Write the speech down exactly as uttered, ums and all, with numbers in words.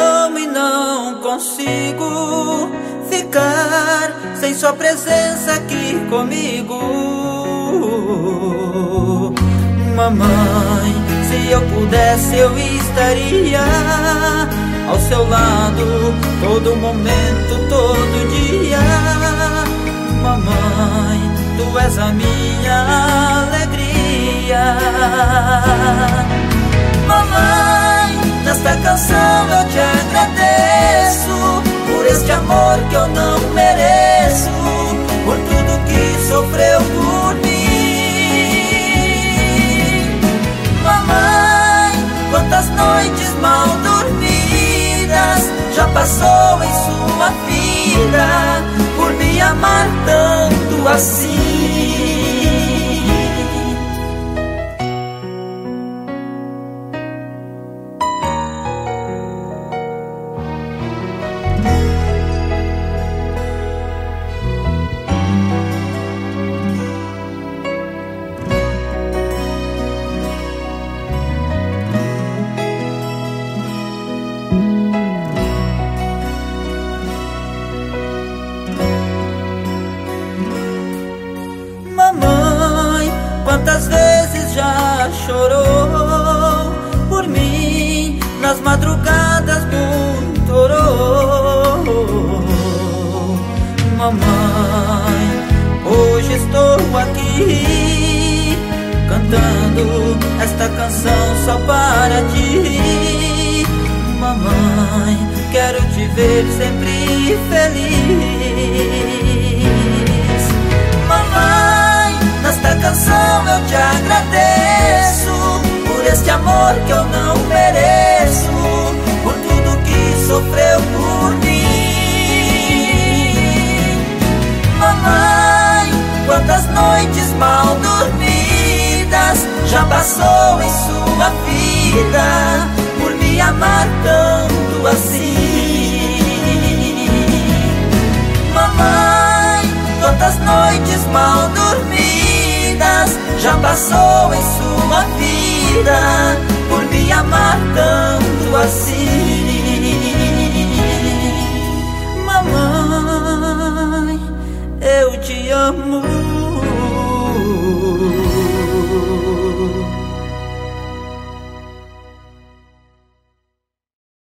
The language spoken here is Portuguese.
amo e não consigo ficar sem sua presença aqui comigo. Mamãe, se eu pudesse eu estaria ao seu lado todo momento, todo dia. Mamãe, tu és a minha alegria. Mamãe, nesta canção eu te agradeço por este amor que eu não mereço, por tudo que sofreu por mim. Mamãe, quantas noites mal dormidas já passou em sua vida por me amar tanto assim. Mamãe, quantas vezes já chorou por mim, nas madrugadas muito orou. Mamãe, hoje estou aqui cantando esta canção só para ti. Mamãe, quero te ver sempre feliz. Mamãe, nesta canção eu te agradeço por este amor que eu não mereço, por tudo que sofreu por mim. Mamãe, quantas noites mal dormidas já passou em sua vida por me amar tanto assim. Mamãe, quantas noites mal dormidas já passou em sua vida por me amar tanto assim. Mamãe, eu te amo